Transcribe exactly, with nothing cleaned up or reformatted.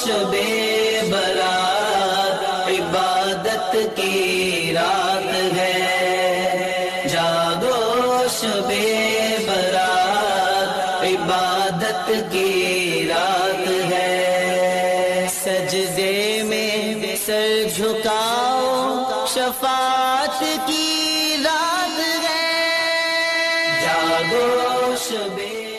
शबे बरात इबादत की रात है। जागो शबे बरात इबादत की रात है। सजदे में सर झुकाओ शफात की रात है। जागो शबे